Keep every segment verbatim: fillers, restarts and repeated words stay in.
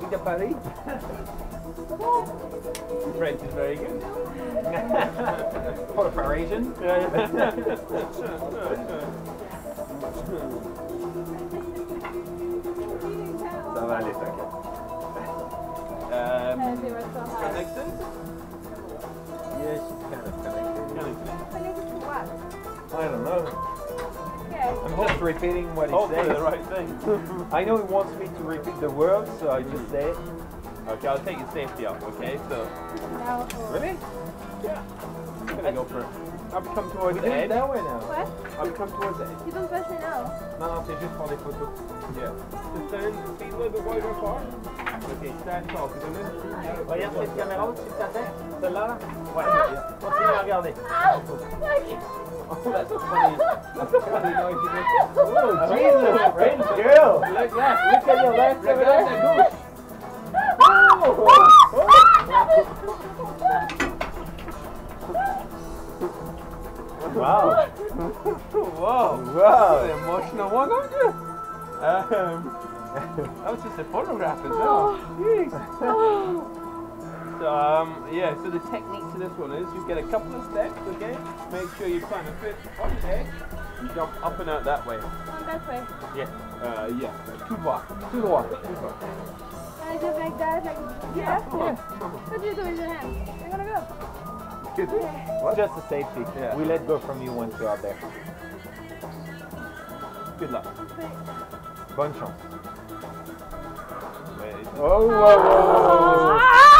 Habite à Paris? French is very good. For a Parisian? Ça va aller, t'inquiète. Um, And they were so hard. connected? Yeah, she's kind of connected. Connected. Connected to what? I don't know. Okay. I'm just repeating what he Hopefully says. the right thing. I know he wants me to repeat the words, so I just say it. Okay, I'll take your safety off, okay? So, Now. Really? yeah. I'm gonna go for it. I've come towards We the do it edge. that way now. What? I've come towards the edge. You don't touch me now. Non, non, c'est juste pour les photos. Yeah. Just turn the feet a little bit wider apart. Okay, stand tall. Cause I'm in. Regarde cette caméra au-dessus de ta tête. Celle-là, là? Ouais, continue à regarder. Ah! Oh, that's funny. That's funny noise you make. Oh, Jesus, French girl. Look, left. Look at your left over there. Oh, oh, wow. Whoa. Wow. That's an emotional one, aren't you? Um, that was just a photograph as well. Jeez. So, um, yeah, so the technique to this one is you get a couple of steps, okay? Make sure you kind of fit on the edge. You jump up and out that way. On that way. Yeah. Uh, yeah. Tout droit. Tout droit. Can I just like that? Like, yeah? Yeah. What do you do with your hands? You're gonna go. Good. What? Just a safety. Yeah. We let go from you once you're out there. Good luck. Bonne chance. Wait. Oh, whoa, whoa,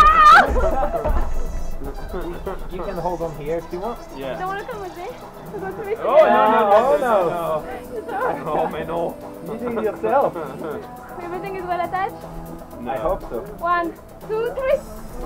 whoa. You can hold on here if you want. You Yeah. don't want to come with me? To go to me Oh, no, no, no, Oh, no. no. no. Oh, man, no. You do it yourself. Everything is well attached? No. I hope so. One, two, three.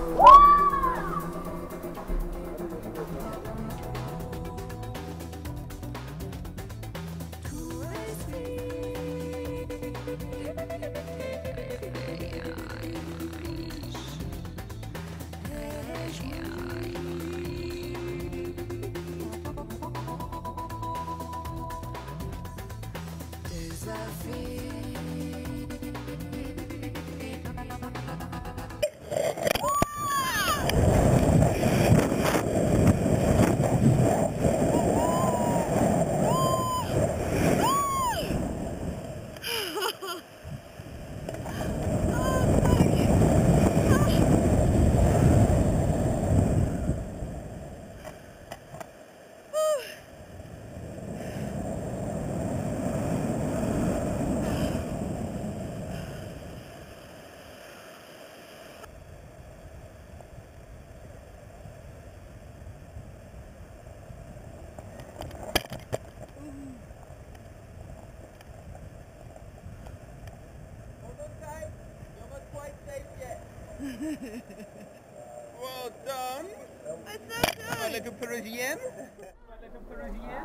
Well done. It's so good. My little Parisienne. My little Parisienne.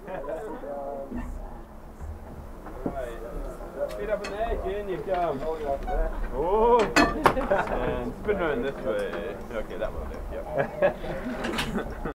Right. Feet up in the edge, in you come. Oh. And spin around this way. Okay, that will do. Yep.